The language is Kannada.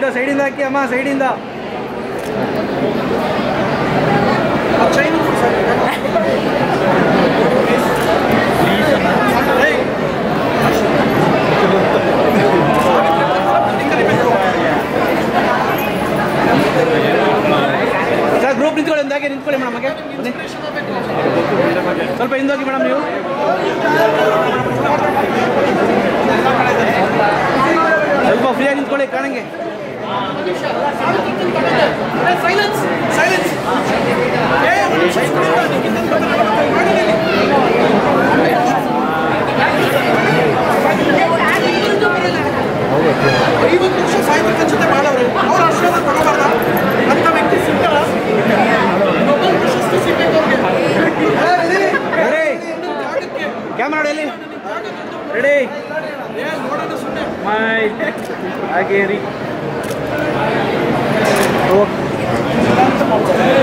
ಸೈಡಿಂದ ಹಾಕಿ ಅಮ್ಮ ಸೈಡಿಂದ ಸರ್ ಗ್ರೂಪ್ ನಿಂತ್ಕೊಳ್ಳಿ ಒಂದಾಗೆ ನಿಂತ್ಕೊಳ್ಳಿ ಮೇಡಮ್ ಹಾಗೆ ಸ್ವಲ್ಪ ಹಿಂದೋಗಿ ಮೇಡಮ್ ನೀವು ಸ್ವಲ್ಪ ಫ್ರೀಯಾಗಿ ನಿಂತ್ಕೊಳ್ಳಿ ಕಾಣಂಗೆ ಕ್ಯಾಮ್ರಾ ರೆಡಿ ರೆಡಿ ಹಾಗೆ ರೀ